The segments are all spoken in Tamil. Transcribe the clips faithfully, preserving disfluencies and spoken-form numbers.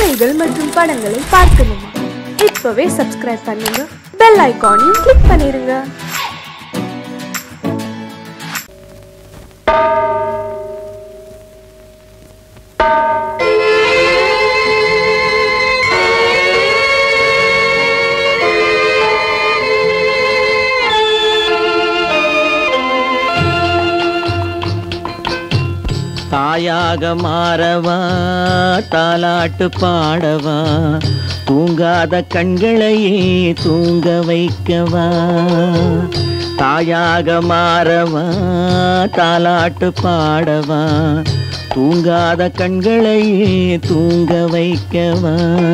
கதைகள் மற்றும் படங்களை பார்க்கணுமா? இப்பவே சப்ஸ்கிரைப் பண்ணுங்க, பெல் ஐகானையும் கிளிக் பண்ணிருங்க. தாயாக மாறவா, தாலாட்டு பாடவா, தூங்காத கண்களையே தூங்க வைக்கவா. தாயாக மாறவா, தாலாட்டு பாடவா, தூங்காத கண்களையே தூங்க வைக்கவா.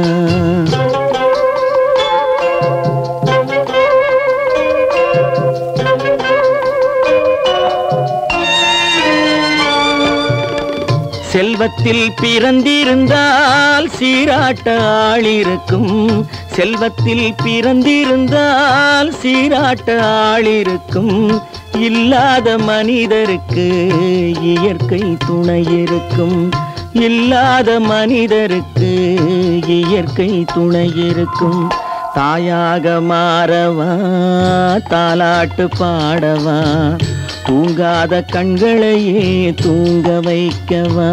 செல்வத்தில் பிறந்திருந்தால் சீராட்ட ஆள் இருக்கும். செல்வத்தில் பிறந்திருந்தால் சீராட்ட ஆள் இருக்கும். இல்லாத மனிதருக்கு இயற்கை துணை இருக்கும். இல்லாத மனிதருக்கு இயற்கை துணை இருக்கும். தாயாக மாறவா, தாலாட்டு பாடவா, தூங்காத கண்களையே தூங்க வைக்கவா.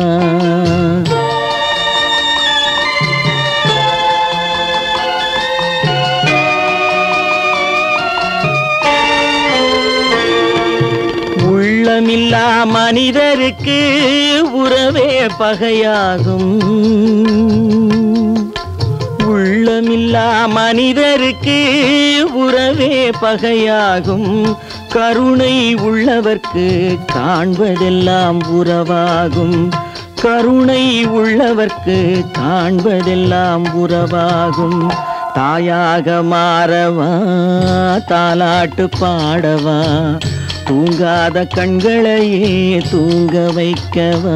உள்ளமில்லா மனிதருக்கு உறவே பகையாகும். உள்ளமில்லா மனிதருக்கு உறவே பகையாகும். கருணை உள்ளவர்க்கு காண்பதெல்லாம் உறவாகும். கருணை உள்ளவர்க்கு காண்பதெல்லாம் உறவாகும். தாயாக மாறவா, தாலாட்டு பாடவா, தூங்காத கண்களையே தூங்க வைக்கவா.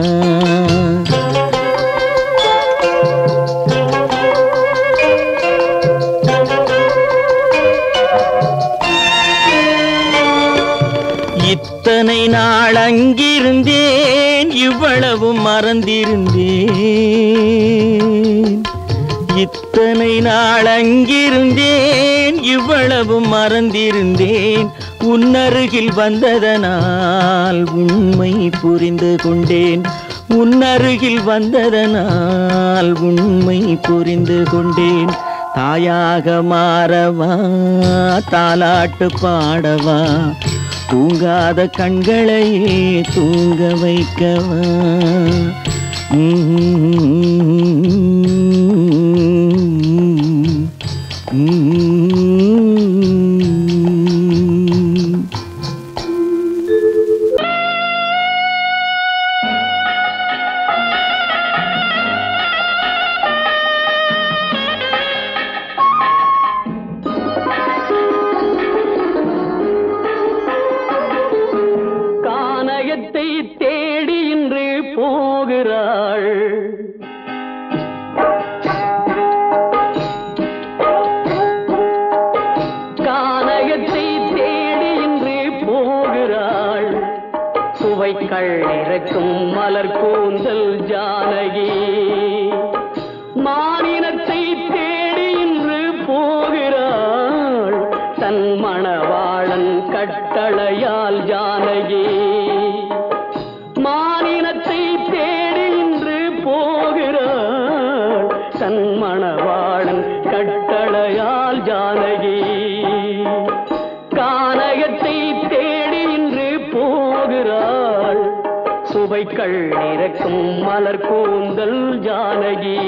இத்தனை நாள் அங்கிருந்தேன், இவ்வளவு மறந்திருந்தேன். இத்தனை நாள் அங்கிருந்தேன், இவ்வளவு மறந்திருந்தேன். உன்னருகில் வந்ததனால் உண்மை புரிந்து கொண்டேன். உன்னருகில் வந்ததனால் உண்மை புரிந்து கொண்டேன். தாயாக மாறவா, தாலாட்டு பாடவா, தூங்காத கண்களையே தூங்க வைக்கவா. தேடி இன்று போகிறாள். கானகத்தை தேடி இன்று போகிறாள். சுவைக்கள் இறக்கும் மலர் கூந்தல் ஜானகி. மானினத்தை தேடி இன்று போகிறாள். தன் மணவாளன் கட்டளையால் ஜானகி. மானினத்தை தேடி இன்று போகிறாள். தன் மணவாளன் கட்டளையால் ஜானகி. கானகத்தை தேடி இன்று போகிறாள். சுவைக்கள் இறக்கும் மலர் கூந்தல் ஜானகி.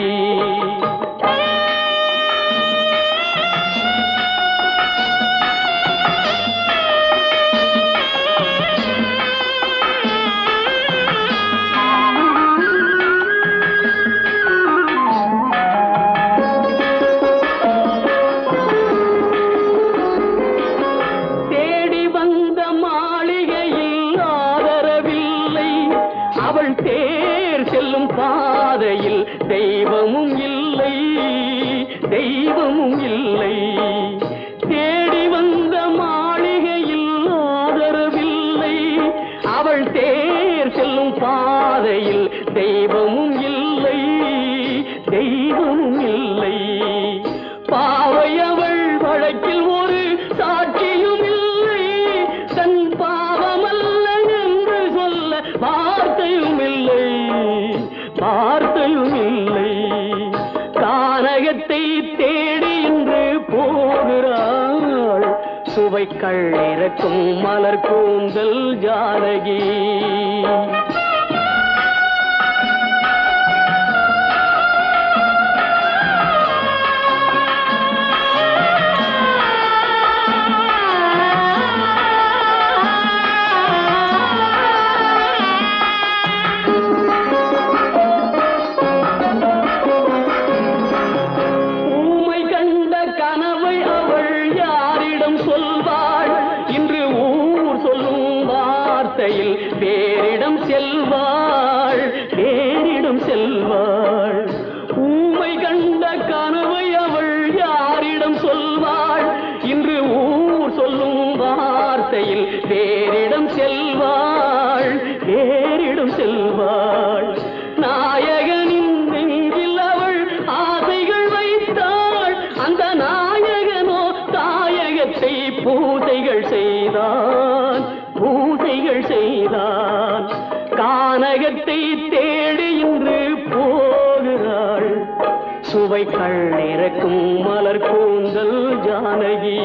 பாதையில் தெய்வமும் இல்லை, தெய்வமும் இல்லை. தேடி வந்த மாளிகையில் ஆதரவில்லை. அவள் தேர் செல்லும் பாதையில் தெய்வமும் இல்லை, தெய்வம் சுவைக்கள் இறக்கும் மலர் கூந்தல் ஜானகி. பேரிடம் செல்வாள் பேரிடம் செல்வாள். ஊமை கண்ட கனவை அவள் யாரிடம் சொல்வாள்? இன்று ஊர் சொல்லும் வார்த்தையில் பேரிடம் செல்வாள் பேரிடம் செல்வாள். நாயகனின் நெஞ்சில் அவள் ஆசைகள் வைத்தாள். அந்த நாயகனோ தாயகத்தை பூசைகள் செய்தான் பூசைகள் செய்தான். கானகத்தை தேடி இன்று போகிறாள். சுவைக்கள் இறக்கும் மலர் கூந்தல் ஜானகி.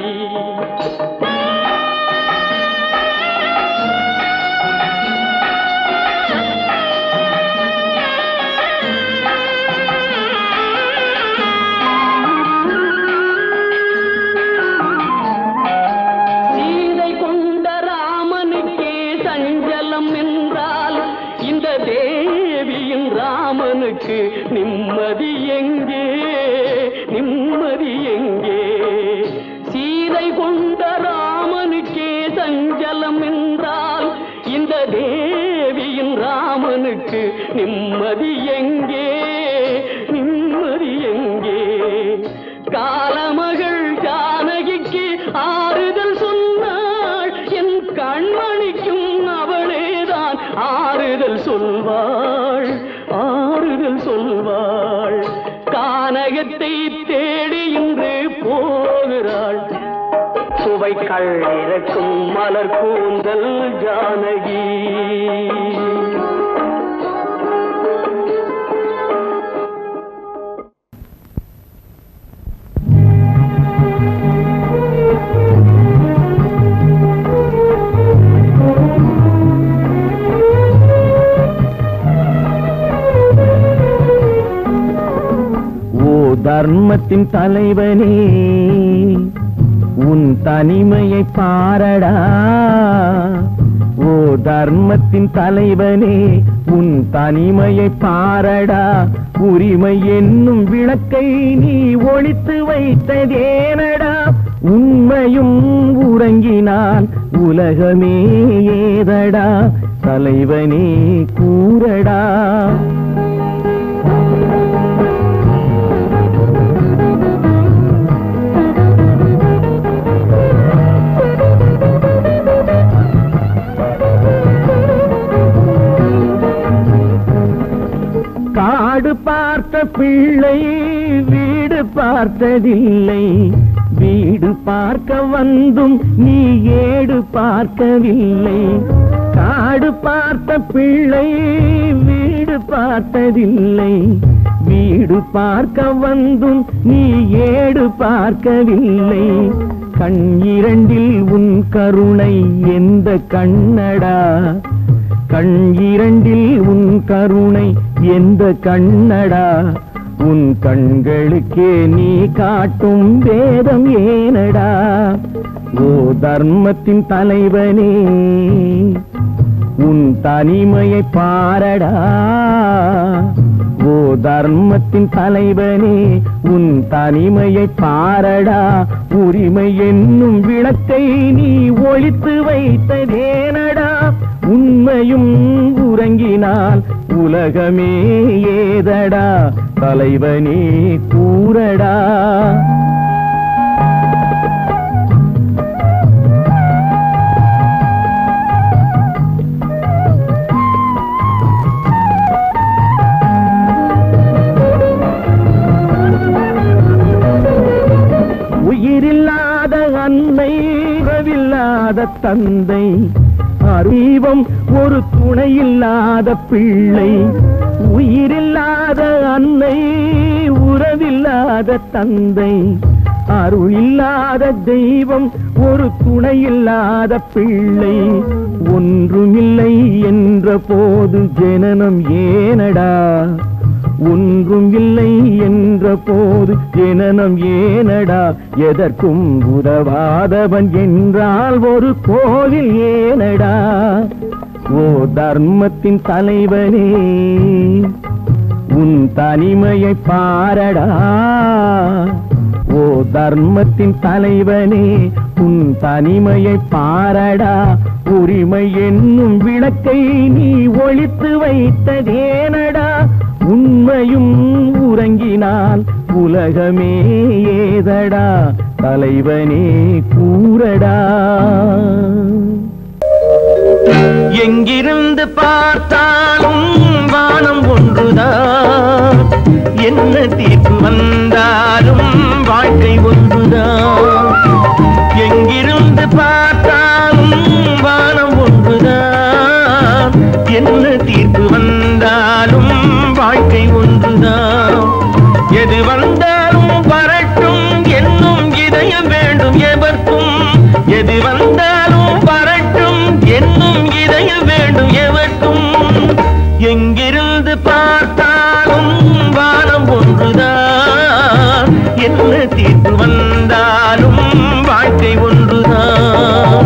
ராமனுக்கு நிம்மதி எங்கே நிம்மதி எங்கே? சீதை கொண்ட ராமனுக்கே சஞ்சலம் என்றால் இந்த தேவியின் ராமனுக்கு நிம்மதி எங்கே நிம்மதி எங்கே? காலமகள் ஜானகிக்கு ஆறுதல் சொன்னாள். என் கண்மணிக்கும் அவளேதான் ஆறுதல் சொல்வாள் ஆறுதல் சொல்வாள். கானகத்தை தேடி இன்று போகிறாள். சுவைக்கள் இறக்கும் மலர் கூந்தல் ஜானகி. தர்மத்தின் தலைவனே உன் தனிமையை பாரடா. ஓ தர்மத்தின் தலைவனே உன் தனிமையை பாரடா. உரிமை என்னும் விளக்கை நீ ஒளித்து வைத்ததேனடா. உண்மையும் உறங்கினான் உலகமே ஏதடா. தலைவனே கூறடா. காடு பார்த்த பிள்ளை வீடு பார்த்ததில்லை. வீடு பார்க்க வந்தும் நீ ஏடு பார்க்கவில்லை. காடு பார்த்த பிள்ளை வீடு பார்த்ததில்லை. வீடு பார்க்க வந்தும் நீ ஏடு பார்க்கவில்லை. கண் இரண்டில் உன் கருணை எந்த கண்ணடா. கண் இரண்டில் உன் கருணை எந்த கண்ணடா. உன் கண்களுக்கே நீ காட்டும் வேதம் ஏனடா. ஓ தர்மத்தின் தலைவனே உன் தனிமையை பாரடா. ஓ தர்மத்தின் தலைவனே உன் தனிமையை பாரடா. உரிமை என்னும் விளக்கை நீ ஒளித்து வைத்ததேனடா. உண்மையும் உறங்கினால் உலகமே ஏதடா. தலைவனே கூறடா. உயிரில்லாத அன்னை உறவில்லாத தந்தை. அறிவம் ஒரு துணையில்லாத பிள்ளை. உயிரில்லாத அன்னை உறவில்லாத தந்தை. அருள் இல்லாத தெய்வம் ஒரு துணை இல்லாத பிள்ளை ஒன்றுமில்லை என்ற போது ஜனனம் ஏனடா ஒன்றும் இல்லை என்ற போது ஜனனம் ஏனடா எதற்கும் உதவாதவன் என்றால் ஒரு கோவில் ஏனடா ஓ தர்மத்தின் தலைவனே உன் தனிமையை பாரடா ஓ தர்மத்தின் தலைவனே உன் தனிமையை பாரடா உரிமை என்னும் விளக்கை நீ ஒளித்து வைத்ததேனடா உண்மையும் உறங்கினால் உலகமே ஏதடா தலைவனே கூறடா எங்கிருந்து பார்த்தாலும் வானம் ஒன்றுதான் என்ன தீர்ப்பு வந்தாலும் வாழ்க்கை ஒன்றுதான் எங்கிருந்து பார்த்தாலும் வானம் ஒன்றுதான் என்ன தீர்ப்பு வந்தாலும் வாழ்க்கை ஒன்றுதான் எது வந்தாலும் வரட்டும் என்னும் இதயம் வேண்டும் எவர்க்கும் எது வந்தாலும் வரட்டும் என்னும் இதயம் வேண்டும் எவர்க்கும் எங்கிருந்து பார்த்தாலும் வானம் ஒன்றுதான் என்ன தீர்ப்பு வந்தாலும் வாழ்க்கை ஒன்றுதான்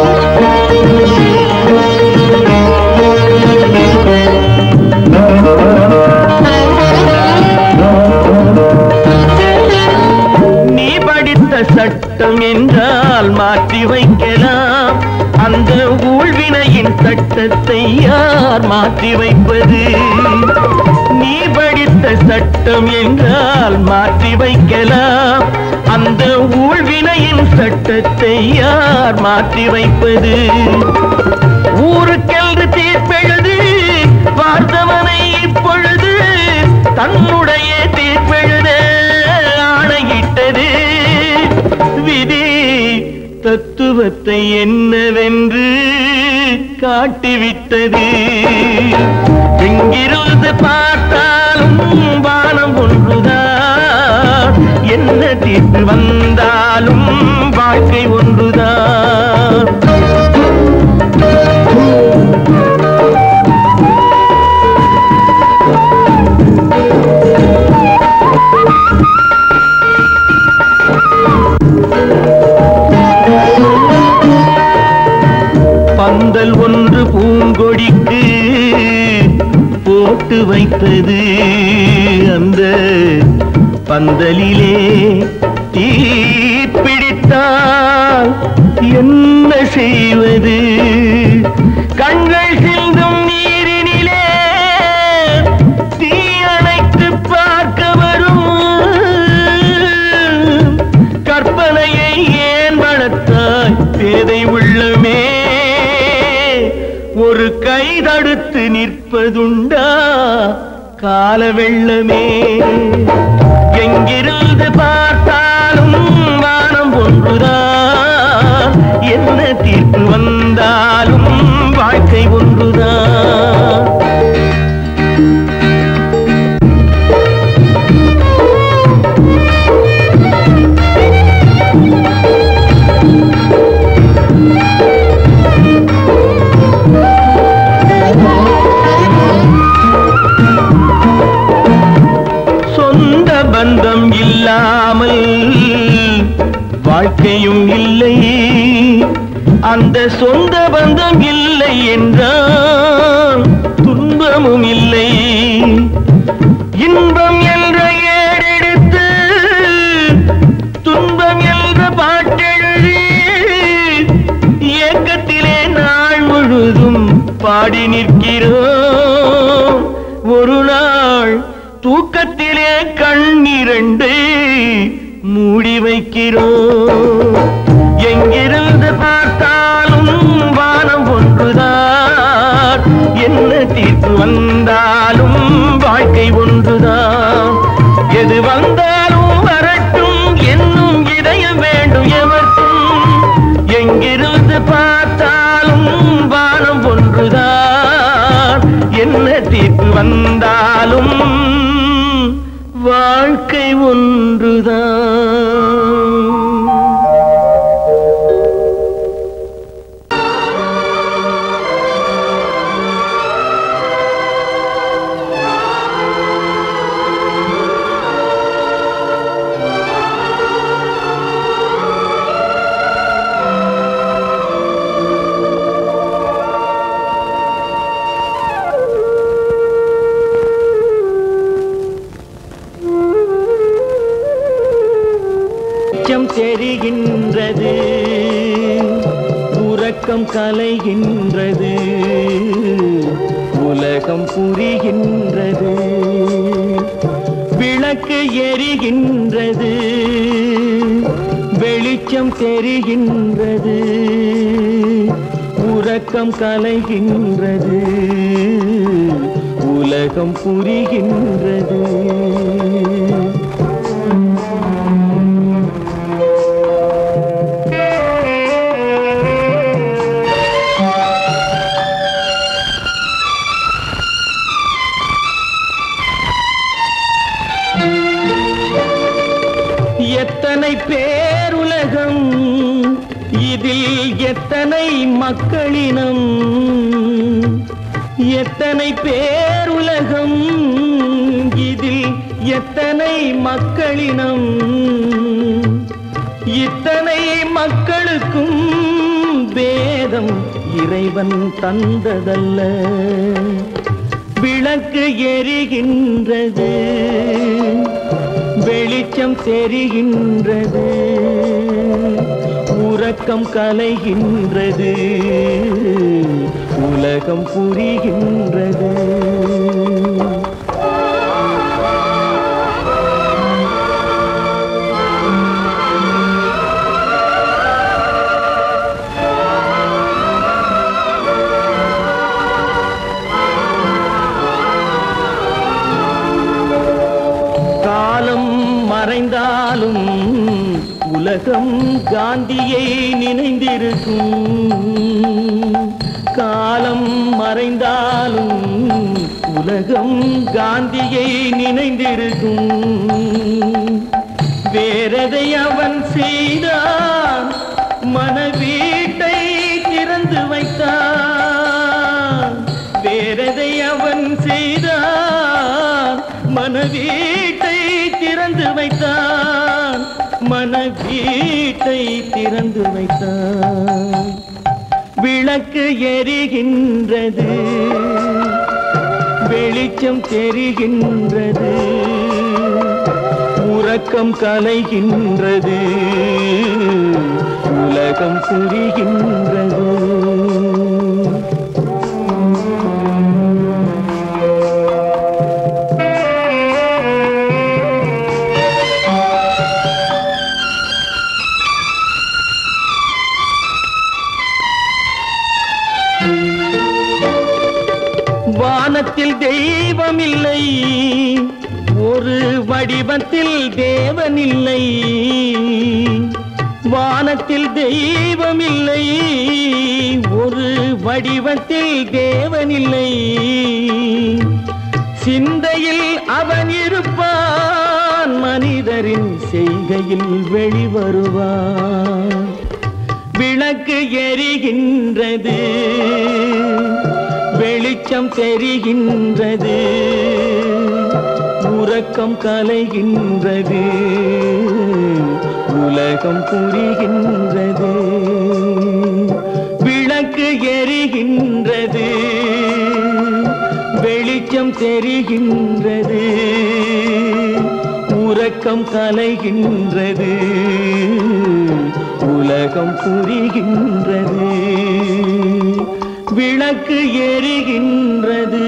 நீ படித்த சட்டம் என்றால் மாற்றி வைக்கலாம் அந்த ஊழ்வினையின் சட்டத்தை யார் மாற்றி வைப்பது நீ படித்த சட்டம் என்றால் மாற்றி வைக்கலாம் அந்த ஊழ்வினையின் சட்டத்தை யார் மாற்றி வைப்பது ஊருக்கென்று தீர்ப்பெழுது பார்த்தவனை இப்பொழுது தன்னுடைய தீர்ப்பெழுத ஆணையிட்டது விதி தத்துவத்தை என்னவென்று காட்டிவிட்டது எங்கிருந்து பார்த்தாலும் வானம் ஒன்றுதான் என்ன தீர்ப்பு வந்தாலும் வாழ்க்கை ஒன்றுதான் பந்தல் ஒன்று பூங்கொடிக்கு போட்டு வைத்தது அந்த பந்தலிலே தீ பிடித்தால் என்ன செய்வது கண்கள் சிந்தும் நீரினிலே தீ அணைத்து பார்க்க வரும் கற்பனையை ஏன் வளர்த்தாய் பேதை உள்ளமே ஒரு கை தடுத்து நிற்பதுண்டா கால வெள்ளமே எங்கிருந்து பார்த்தாலும் வானம் ஒன்றுதான் என்ன தீர்ப்பு வந்தாலும் வாழ்க்கை ஒன்றுதான் பந்தம் இல்லாமல் வாழ்க்கையும் இல்லை அந்த சொந்த பந்தம் இல்லை என்றால் துன்பமும் இல்லை இன்பம் என்ற ஏறெடுத்து துன்பம் என்ற பாட்டெழுதி ஏக்கத்திலே நாள் முழுதும் பாடி நிற்கிறோம் ஒரு நாள் தூக்கத்திலே கண்ணிரண்டை மூடி வைக்கிறோம் எங்கிருந்து பார்த்தாலும் வானம் ஒன்றுதான் என்ன தீர்ப்பு வந்தாலும் வாழ்க்கை ஒன்றுதான் எது வந்தாலும் வரட்டும் என்னும் இதயம் வேண்டும் எவர்க்கும் எங்கிருந்து பார்த்தாலும் வானம் ஒன்றுதான் என்ன தீர்ப்பு வந்தாலும் வாழ்க்கை ஒன்றுதான் வெளிச்சம் தெரிகின்றது, உறக்கம் கலைகின்றது, உலகம் புரிகின்றது. விளக்கு எரிகின்றது, வெளிச்சம் தெரிகின்றது, உறக்கம் கலைகின்றது, உலகம் புரிகின்றது. எத்தனை பேருலகம், இதில் எத்தனை மக்களினம், எத்தனை பேருலகம், இதில் எத்தனை மக்களினம். இத்தனை மக்களுக்கும் வேதம் இறைவன் தந்ததல்ல. விளக்கு எரிகின்றது, வெளிச்சம் தெரிகின்றது, உறக்கம் கலைகின்றது, உலகம் புரிகின்றது. மறைந்தாலும் உலகம் காந்தியை நினைந்திருக்கும். காலம் மறைந்தாலும் உலகம் காந்தியை நினைந்திருக்கும். வேறதை அவன் செய்தான், மனவீட்டை திறந்து வைத்தான். வேறதை அவன் செய்தான், மனவீட்டை திறந்து வைத்தான், மனவீட்டை திறந்து வைத்தான். விளக்கு எரிகின்றது, வெளிச்சம் தெரிகின்றது, உறக்கம் கலைகின்றது, உலகம் புரிகின்றது. வானத்தில் தெய்வம் இல்லை, ஒரு வடிவத்தில் தேவன் இல்லை. வானத்தில் தெய்வம் இல்லை, ஒரு வடிவத்தில் தேவன் இல்லை. சிந்தையில் அவன் இருப்பான், மனிதரின் செய்கையில் வெளிவருவான். விளக்கு எரிகின்றது, வெளிச்சம் தெரிகின்றது, உறக்கம் கலைகின்றது, உலகம் புரிகின்றது. விளக்கு எரிகின்றது, வெளிச்சம் தெரிகின்றது, உறக்கம் கலைகின்றது, உலகம் புரிகின்றது. விளக்கு எரிகின்றது.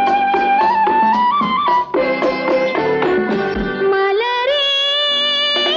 மலரே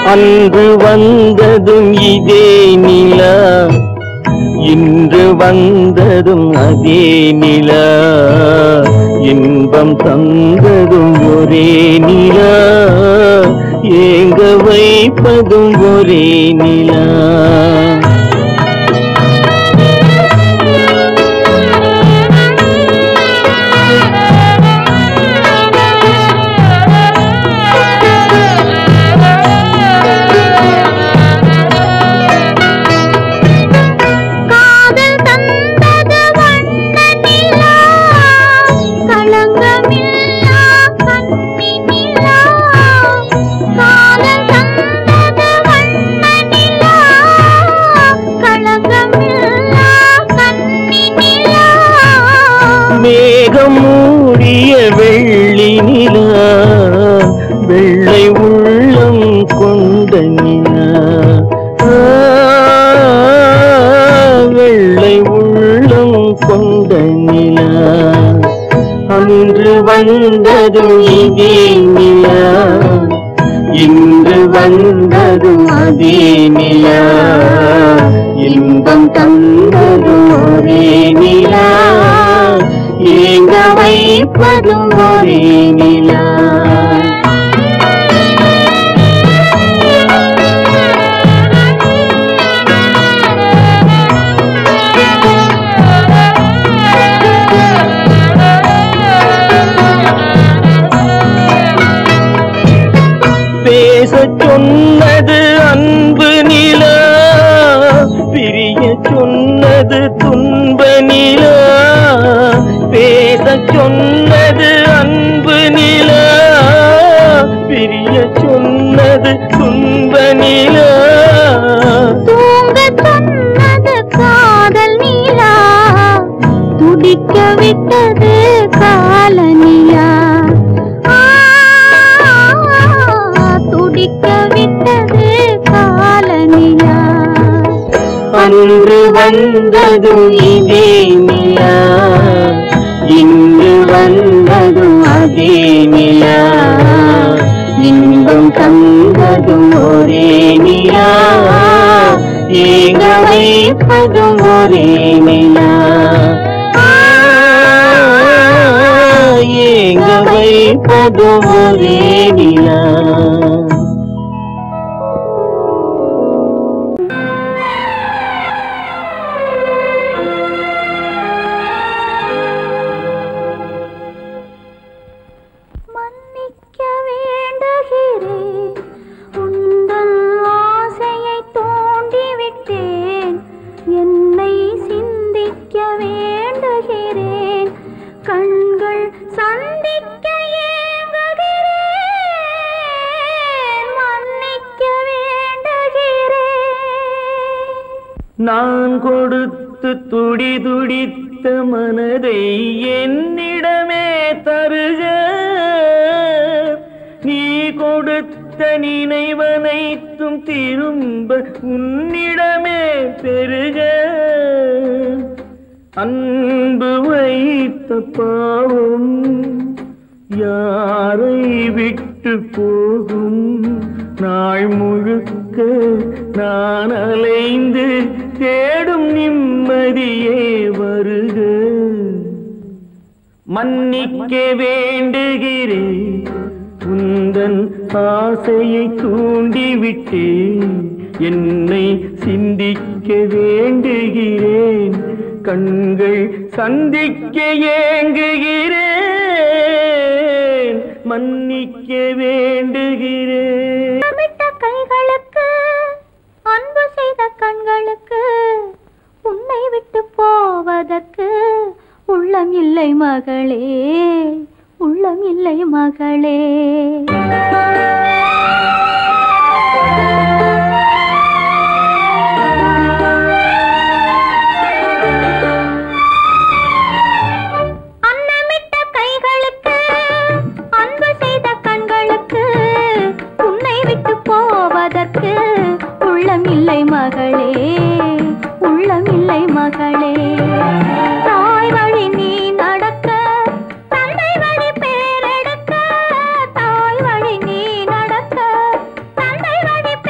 அன்று வந்ததும் இதே நிலா, இன்று வந்ததும் அதே நிலா, இன்பம் தந்ததும் ஒரே நிலா, ஏங்க வைப்பதும் ஒரே நிலா. மேகம் மூடிய வெள்ளி நிலா, வெள்ளை உள்ளம் கொண்ட நிலா, வெள்ளை உள்ளம் கொண்ட நிலா. அன்று வந்ததும் இதே நிலா, இன்று வந்ததும் அதே நிலா, இன்பம் தந்ததும் ஒரே நிலா, ஏங்க வைப்பதும் ஒரே நிலா. பேசச் சொன்னது அன்பு நிலா, பிரிய சொன்னது துன்ப நிலா. பேசச் சொன்னது அன்பு நிலா, பிரிய சொன்னது துன்ப நிலா. தூங்க சொன்னது காதல் நிலா, துடிக்க விட்டது கால நிலா, துடிக்க விட்டது கால நிலா. அன்று வந்ததும் இதே நிலா, இன்று வந்ததும் அதே நிலா, இன்பம் தந்ததும் ஒரே நிலா, ஏங்க வைப்பதும் ஒரே நிலா, ஏங்க வைப்பதும் ஒரே நிலா. நான் கொடுத்து துடி துடித்த மனதை என்னிடமே தருக, நீ கொடுத்த நினைவனைத்தும் திரும்ப உன்னிடமே பெருக. அன்பு வைத்த பாவம் யாரை விட்டு போகும், நாள் முழுக்க நான் அலைந்து தேடும் நிம்மதியே வருக. மன்னிக்க வேண்டுகிறேன், உந்தன் ஆசையை தூண்டிவிட்டேன், என்னை சிந்திக்க வேண்டுகிறேன், கண்கள் சந்திக்க ஏங்குகிறேன், மன்னிக்க வேண்டுகிறேன். கைகளுக்கு அன்பு செய்த கண்களுக்கு உன்னை விட்டு போவதற்கு உள்ளம் இல்லை மகளே, உள்ளம் இல்லை மகளே. அன்னமிட்ட கைகளுக்கு அன்பு செய்த கண்களுக்கு உன்னை விட்டு போவதற்கு உள்ளம் இல்லை மகளே, உள்ளம் இல்லை மகளே. தாய் வழி நீ நடக்க, தந்தை வழி பேரெடுக்க, தாய் வழி நீ நடக்க, தந்தை வழி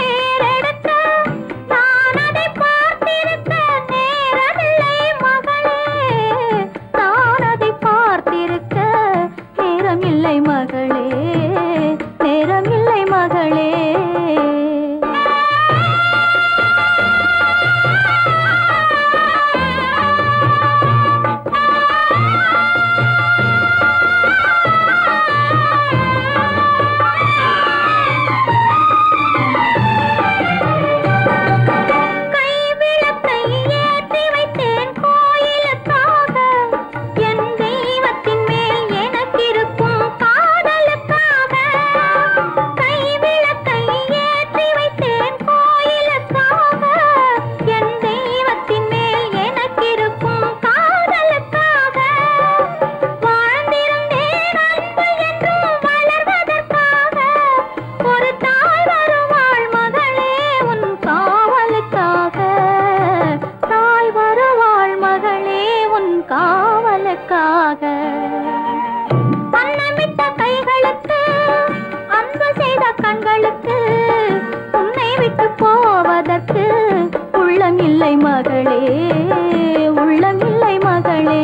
போவதற்கு உள்ளமில்லை மகளே, உள்ளமில்லை மகளே.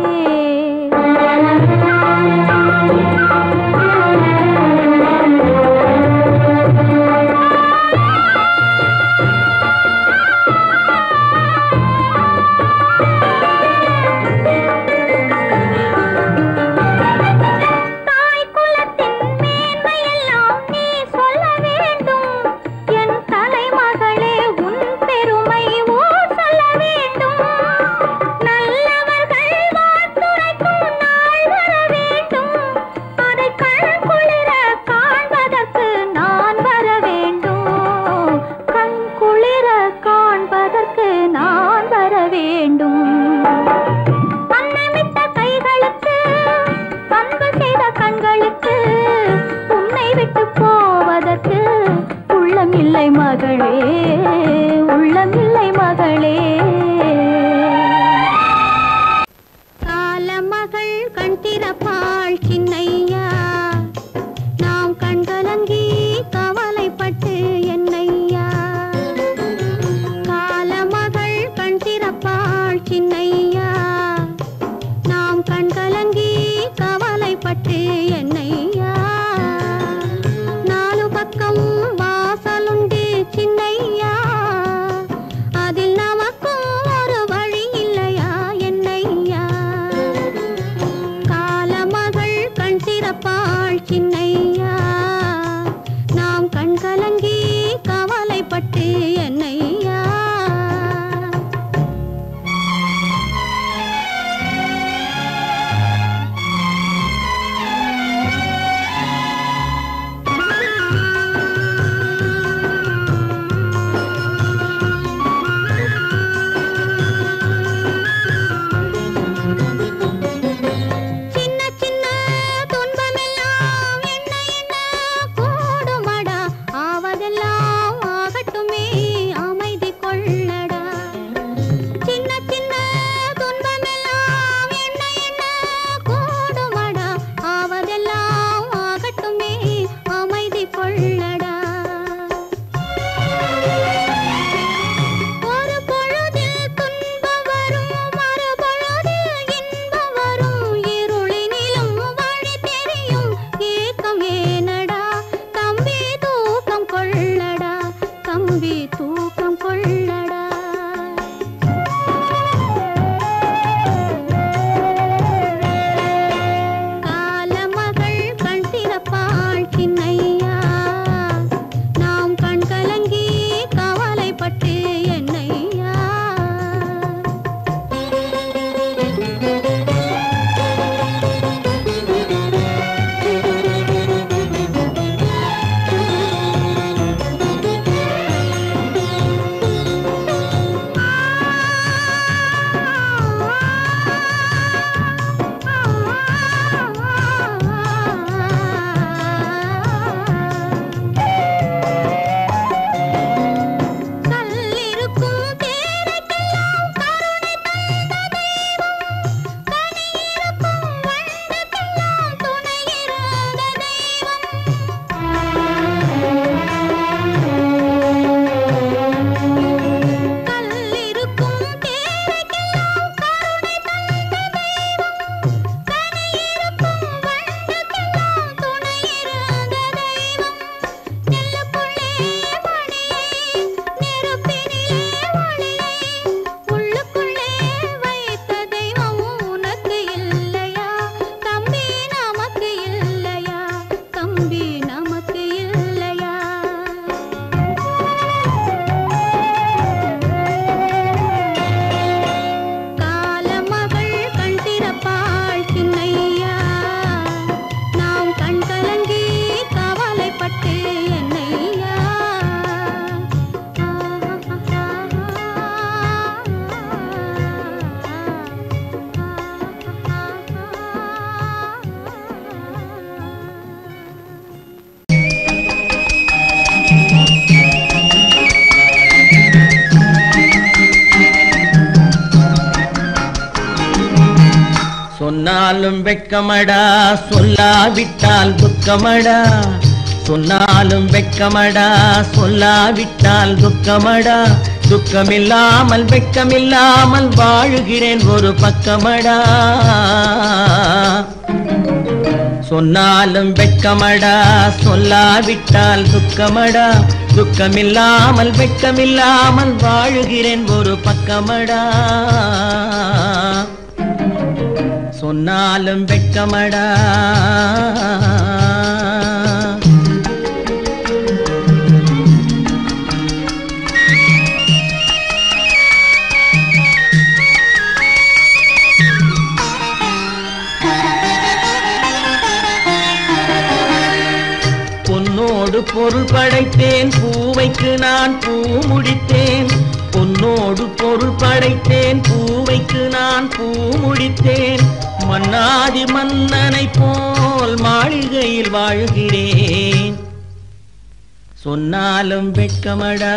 உள்ளமில்லை மகளே, உள்ளமில்லை மகளே. காலமகள் கண் திறப்பாள் சின்னையா, நாம் கண்கலங்கி கவலைப்பட்டு என்னையா. காலமகள் கண் திறப்பாள் சின்னையா, நாம் கண்கலங்கி கவலைப்பட்டு என்னையா. நாலு பக்கம் வாசலுண்டு சின்னையா, அதில் நமக்கும் ஒரு வழி இல்லையா என்னையா. காலமகள் கண் திறப்பாள் சின்னையா, நாம் கண் கலங்கி கவலைப்பட்டு என்னையா. சொன்னாலும் வெட்கமடா, சொல்லாவிட்டால் துக்கமடா. சொன்னாலும் வெட்கமடா சொல்லாவிட்டால் துக்கமடா துக்கமில்லாமல் வெட்கமில்லாமல் வாழுகிறேன் ஒரு பக்கமடா சொன்னாலும் வெட்கமடா சொல்லாவிட்டால் துக்கமடா துக்கமில்லாமல் வெட்கமில்லாமல் வாழுகிறேன் ஒரு பக்கமடா சொன்னாலும் வெட்கமடா பொன்னோடு பொருள் படைத்தேன் பூவைக்கு நான் பூ முடித்தேன் பொன்னோடு பொருள் படைத்தேன் பூவைக்கு நான் பூ முடித்தேன் மன்னாதி மன்னனை போல் மாளிகையில் வாழ்கிறேன் சொன்னாலும் வெட்கமடா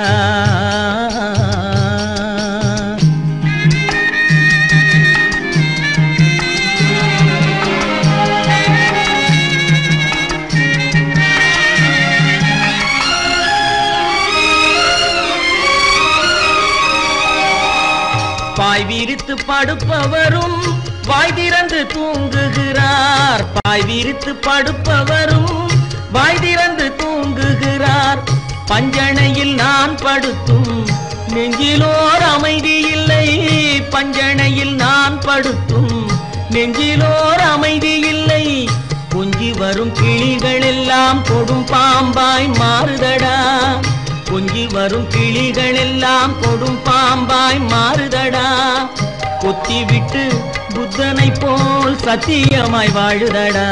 பாய் விரித்து படுப்பவரும் வாய் திறந்து தூங்குகிறார் பாய் விரித்து படுப்பவரும் வாய் திறந்து தூங்குகிறார் பஞ்சணையில் நான் படுத்தும் நெஞ்சிலோர் அமைதி இல்லை பஞ்சணையில் நான் படுத்தும் நெஞ்சிலோர் அமைதி இல்லை கொஞ்சி வரும் கிளிகள் எல்லாம் கொடும் பாம்பாய் மாறுதடா கொஞ்சி வரும் கிளிகள் எல்லாம் கொடும் பாம்பாய் மாறுதடா கொத்தி விட்டு புத்தனை போல் சத்தியமாய் வாழுதடா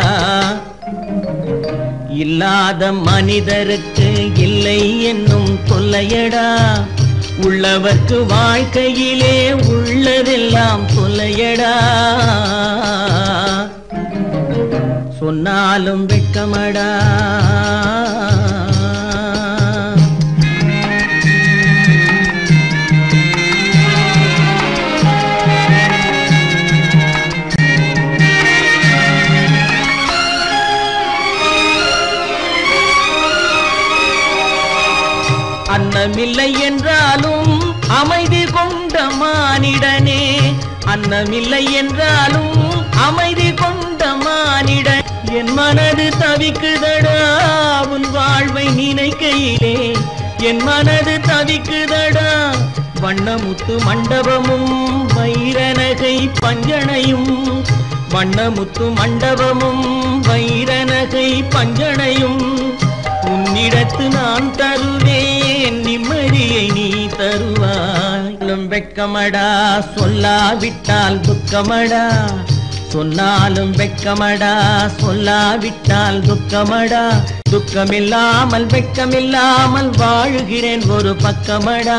இல்லாத மனிதருக்கு இல்லை என்னும் தொல்லையடா உள்ளவர்க்கு வாழ்க்கையிலே உள்ளதெல்லாம் தொல்லையடா சொன்னாலும் வெட்கமடா அன்னமில்லை என்றாலும் அமைதி கொண்ட மானிடனே அன்னமில்லை என்றாலும் அமைதி கொண்ட மானிடன் என் மனது தவிக்குதடா உன் வாழ்வை நினைக்கையிலே என் மனது தவிக்குதடா வண்ணமுத்து மண்டபமும் வைரநகை பஞ்சனையும் வண்ணமுத்து மண்டபமும் வைரநகை பஞ்சனையும் உன்னிடத்து நான் தருவேன் நிம்மதியை நீ தருவாய் வெட்கமடா சொல்லாவிட்டால் துக்கமடா சொன்னாலும் வெட்கமடா சொல்லாவிட்டால் துக்கமடா துக்கமில்லாமல் வெட்கமில்லாமல் வாழுகிறேன் ஒரு பக்கமடா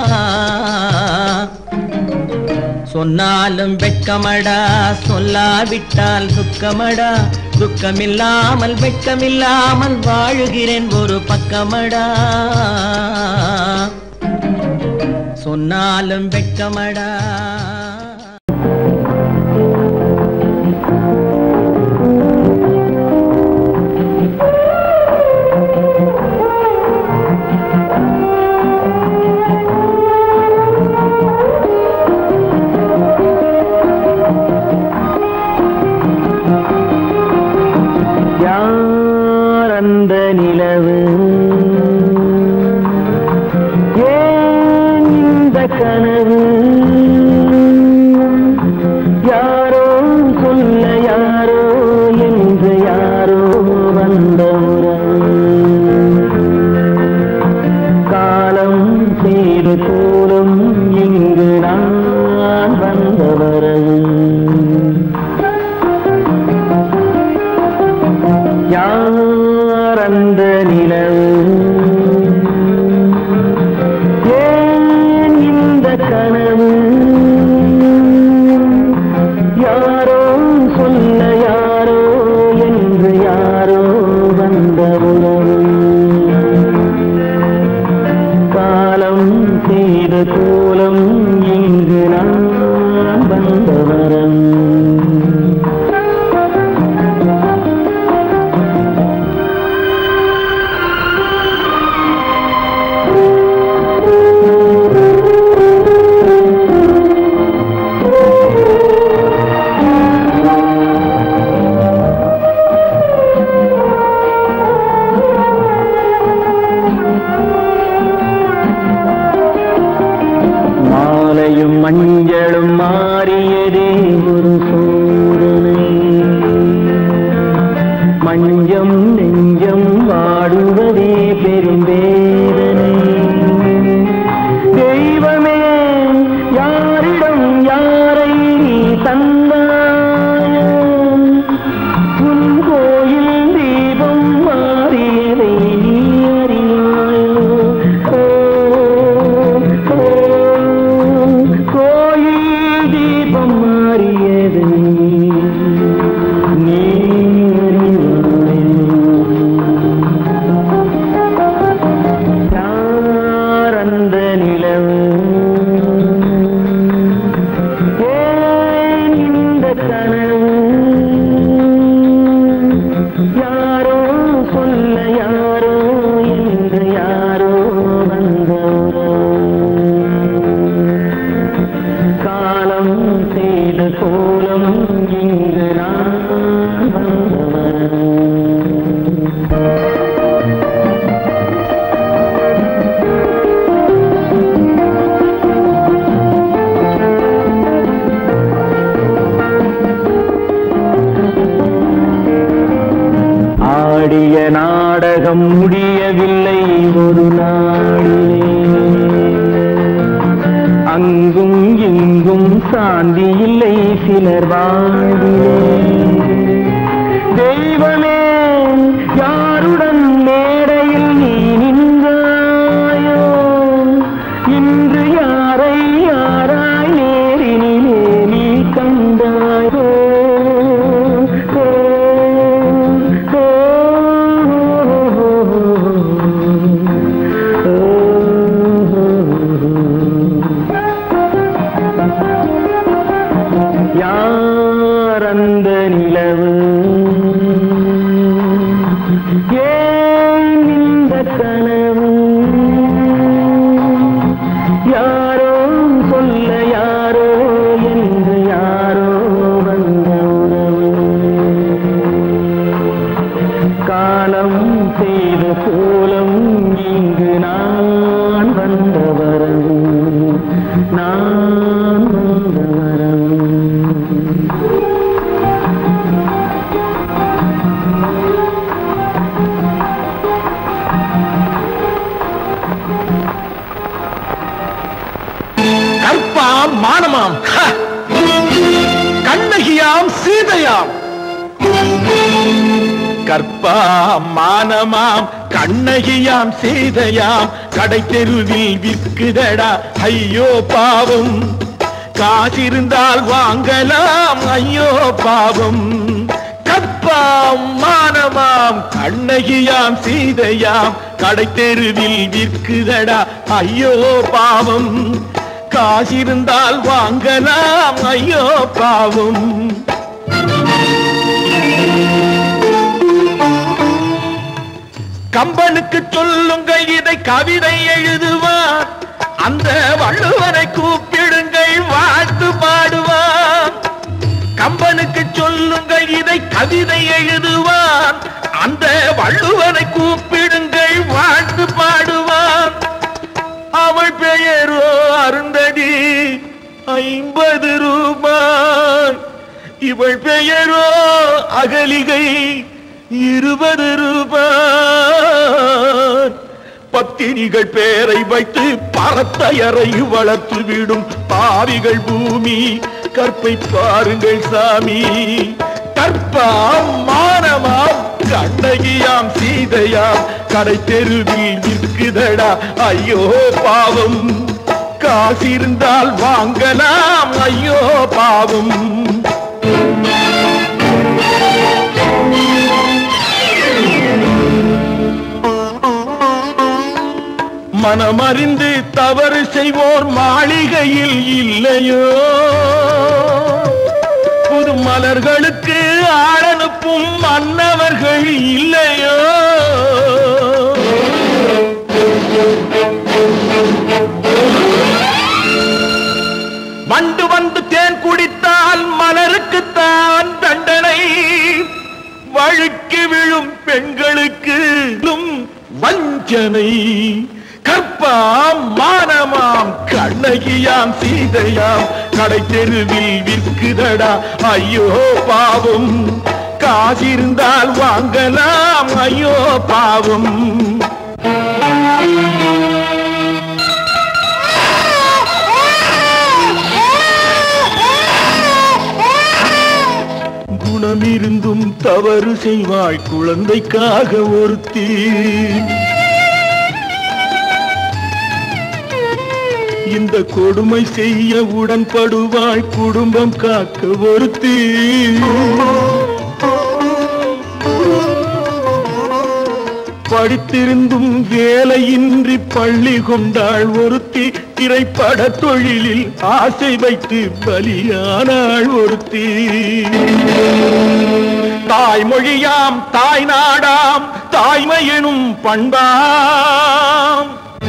சொன்னாலும் வெட்கமடா சொல்லாவிட்டால் துக்கமடா துக்கமில்லாமல் வெட்கமில்லாமல் வாழுகிறேன் ஒரு பக்கமடா சொன்னாலும் வெட்கமடா யாரந்த நிலவு ஏன் இந்த கனவு யாரோ சொல்ல யாரோ என்று யாரோ வந்த காலம் செய்து கூறும் இங்கு நான் வந்தவரது யாரந்த நிலவு ஏன் இந்த கனவு யாரோ சொல்ல யாரோ என்று யாரோ வந்த உறவு காலம் செய்த கோலம் இங்கு நான் வந்தவரம் சாந்தி இல்லை சிலர் வாழ்விலே. தெய்வமே யாருடன் மேடையில் நீ நின்றாயோ, இன்று யாரை யாராய் நேரினிலே நீ கண்டாயோ. யார் அந்த நிலவு, ஏன் இந்த கனவு, யாரோ சொல்ல யாரோ என்று யாரோ வந்த உறவு. காலம் செய்த கோலம் இங்கு நான் வந்த வரவு, நான் வந்த வரவு. கற்பாம் மானமாம், கண்ணகியாம் சீதையாம். கற்பாம் மானமாம் கண்ணகியாம் சீதையாம், கடை தெருவில் விற்குதடா ஐயோ பாவம். காசிருந்தால் வாங்கலாம் ஐயோ பாவம். கற்பாம் மானமாம் கண்ணகியாம் சீதையாம், கடை தெருவில் விற்குதடா ஐயோ பாவம். காசிருந்தால் வாங்கலாம் ஐயோ பாவம். கம்பனுக்கு சொல்லுங்கள் இதை கவிதை எழுதுவான், அந்த வள்ளுவரை கூப்பிடுங்கள் வாழ்த்து பாடுவான். கம்பனுக்கு சொல்லுங்கள் இதை கவிதை எழுதுவான், அந்த வள்ளுவரை கூப்பிடுங்கள் வாழ்த்து பாடுவான். அவள் பெயரோ அருந்ததி ஐம்பது ரூபாய், இவள் பெயரோ அகலிகை இருபது ரூபாய். பத்தினிகள் பேரை வைத்து பரத்தையரை வளர்த்து விடும் பாவிகள் பூமி, கற்பை பாருங்கள் சாமி. கற்பாம் மானமாம் கண்ணகியாம் சீதையாம், கடை தெருவில் விற்குதடா ஐயோ பாவம். காசிருந்தால் வாங்கலாம் ஐயோ பாவம். மனமறிந்து தவறு செய்வோர் மாளிகையில் இல்லையோ, புது மலர்களுக்கு ஆளனுப்பும் மன்னவர்கள் இல்லையோ. வண்டு வந்து தேன் குடித்தால் மலருக்குத்தான் தண்டனை, வழுக்கி விழும் பெண்களுக்கு வஞ்சனை. கற்பாம் மானமாம் கண்ணகியாம் சீதையாம், கடை தெருவில் விற்குதடா ஐயோ பாவம். காசிருந்தால் வாங்கலாம் ஐயோ பாவம். குணமிருந்தும் தவறு செய்வாள் குழந்தைக்காக ஒருத்தி, இந்த கொடுமை செய்ய உடன்படுவாள் குடும்பம் காக்க ஒருத்தி. படித்திருந்தும் வேலையின்றி பள்ளி கொண்டாள் ஒருத்தி, திரைப்பட தொழிலில் ஆசை வைத்து பலியானாள் ஒருத்தி. தாய்மொழியாம் தாய் நாடாம் தாய்மையெனும் பண்பாம்,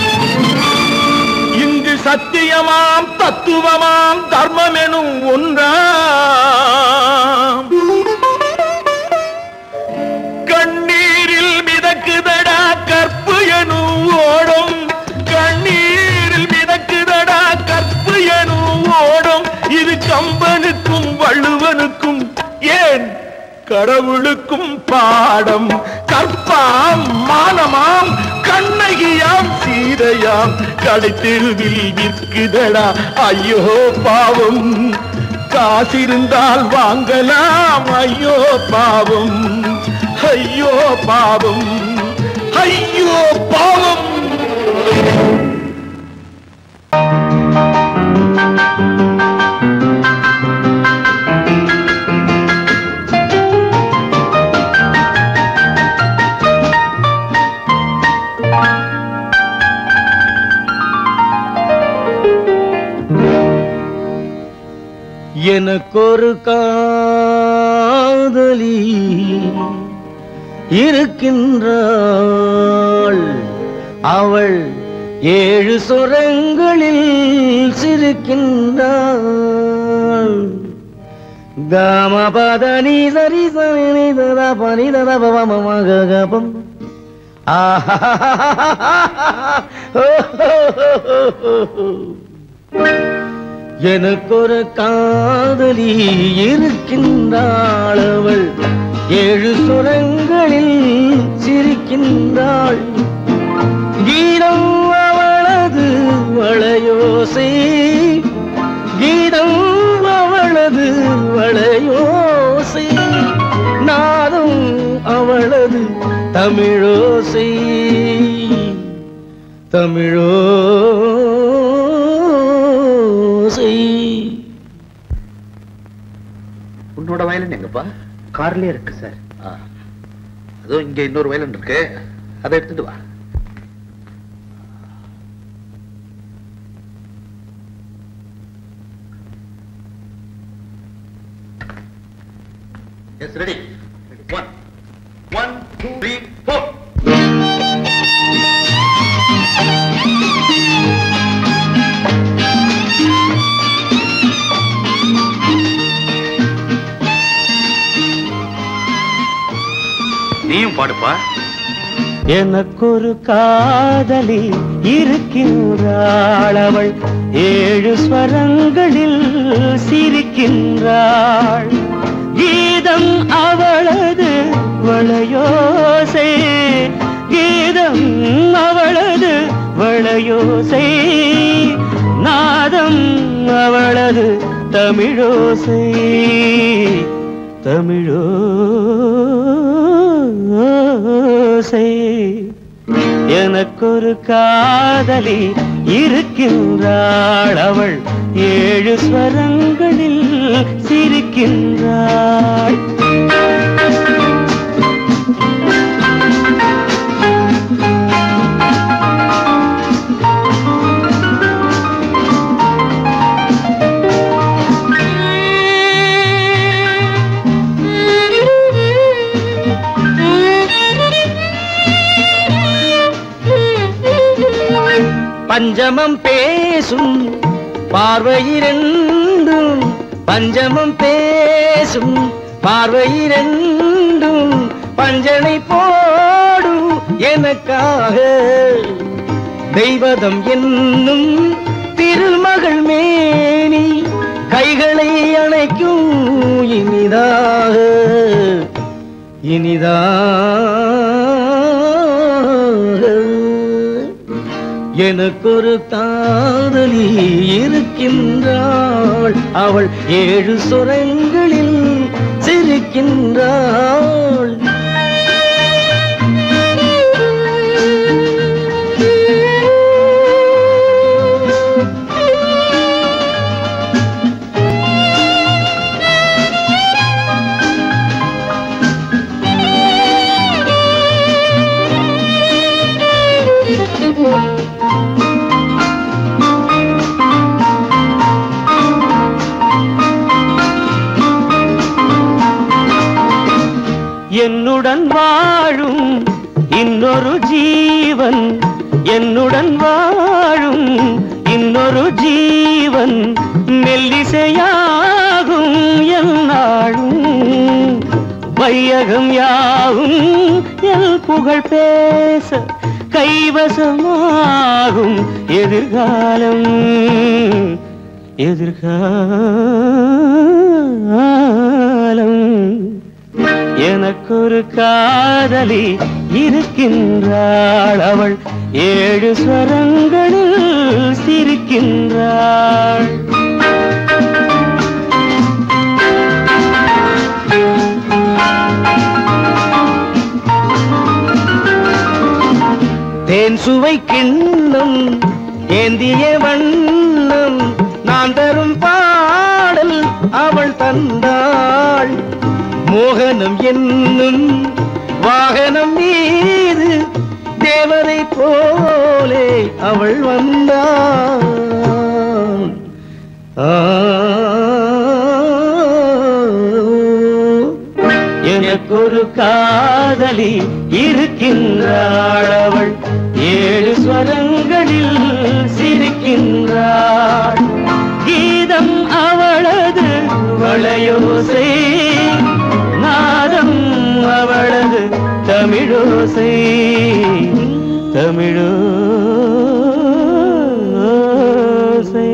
இங்கு சத்தியமாம் தத்துவமாம் தர்மமெனும் ஒன்றாம். கண்ணீரில் மிதக்குதடா கற்பு எனும் ஓடும், கண்ணீரில் மிதக்குதடா கற்பு எனும் ஓடும். இது கம்பனுக்கும் வள்ளுவனுக்கும் ஏன் கடவுளுக்கும் பாடம். கற்பாம் மானமாம் கண்ணகியாம் சீதையாம், கடைத்தெருவில் விற்குதடா ஐயோ பாவம் காசிருந்தால் வாங்கலாம் ஐயோ பாவம் ஐயோ பாவம் ஐயோ பாவம் எனக்கொரு காதலி இருக்கின்றாள் அவள் ஏழு சுரங்களில் சிரிக்கின்றாள் காமபதனி சரி சரி ததா பனி ததா பவமகபம் ஆஹா எனக்கொரு காதலி இருக்கின்றாள் அவள் ஏழு சுரங்களில் சிரிக்கின்றாள் கீதம் அவளது வளையோசை கீதம் அவளது வளையோசை நாதம் அவளது தமிழோசை தமிழோ உன்னோட வயலன் எங்கப்பா? கார்லயே இருக்கு சார். அதுவும் இங்க இன்னொரு வயலன் இருக்கு, அதை எடுத்துட்டு வா. Yes ready. One one two three four. நீயும் பாடுப்பா. எனக்கொரு காதலி இருக்கின்றாள் அவள் ஏழு ஸ்வரங்களில் சிரிக்கின்றாள் கீதம் அவளது வளையோசை கீதம் அவளது வளையோசை நாதம் அவளது தமிழோசை தமிழோசை எனக்கொரு காதலி இருக்கின்றாள் அவள் ஏழு ஸ்வரங்களில் சிரிக்கின்றாள் பஞ்சமம் பேசும் பார்வையிரண்டும் பஞ்சமம் பேசும் பார்வையிரண்டும் பஞ்சனை போடும் எனக்காக தெய்வதம் என்னும் திருமகள் மேனி கைகளை அணைக்கும் இனிதாக இனிதாக எனக்கொரு காதலி இருக்கின்றாள் அவள் ஏழு சுரங்களில் சிரிக்கின்றாள் என்னுடன் வாழும் இன்னொரு ஜீவன் என்னுடன் வாழும் இன்னொரு ஜீவன் மெல்லிசையாகும் என்னாலும் வையகம் யாவும் எல் புகழ் பேச கைவசமாகும் எதிர்காலம் எதிர்காலம் எனக்கொரு காதலி இருக்கின்றாள் அவள் ஏழு ஸ்வரங்களில் சிரிக்கின்றாள். தேன் சுவை கிண்ணம் ஏந்திய வண்ணம் நான் தரும் பாடல் அவள் தந்தாள். மோகனம் என்னும் வாகனம் மீது தேவதை போலே அவள் வந்தாள். எனக்கொரு காதலி இருக்கின்றாள். அவள் ஏழு ஸ்வரங்களில் சிரிக்கின்றாள். கீதம் அவளது வளையோசை, நாதம் அவளது தமிழோசை. தமிழோசை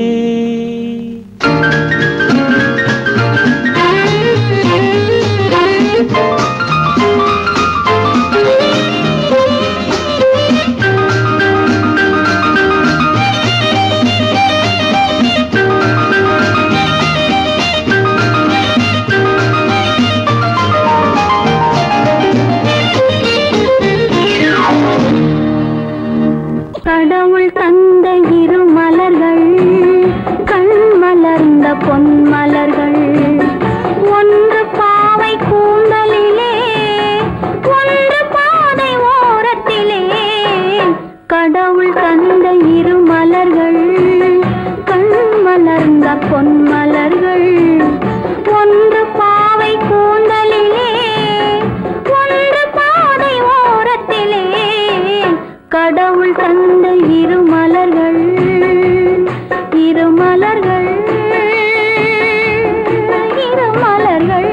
கடவுள் தந்த இரு மலர்கள், கண் மலர்ந்த பொன் மலர்கள். ஒன்று பாவை கூந்தலிலே, ஒன்று பாதை ஓரத்திலே. கடவுள் தந்த இரு மலர்கள், கண் மலர்ந்த பொன் மலர்கள். ஒன்று பாவை கூந்தலிலே, ஒன்று பாதை ஓரத்திலே. கடவுள் தந்த இரு மலர்கள், இரு மலர்கள், இரு மலர்கள்.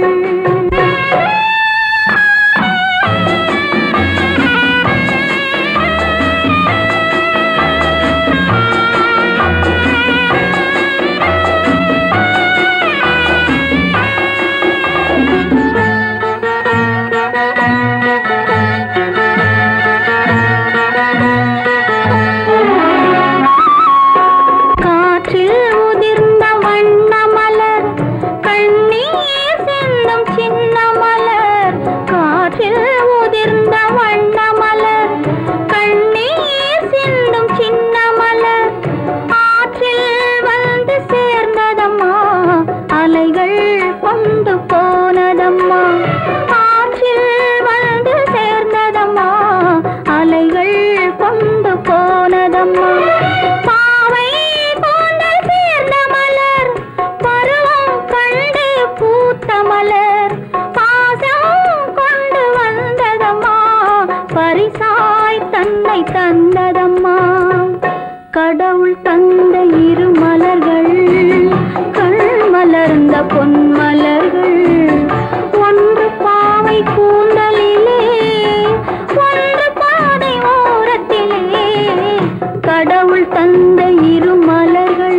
கடவுள் தந்த இரு மலர்கள், கண் மலர்ந்த பொன் மலர்கள். ஒன்று பாவை கூந்தலிலே, ஒன்று பாதை ஓரத்திலே. கடவுள் தந்த இரு மலர்கள்.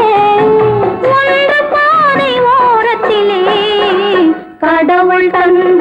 கடவுள் தந்த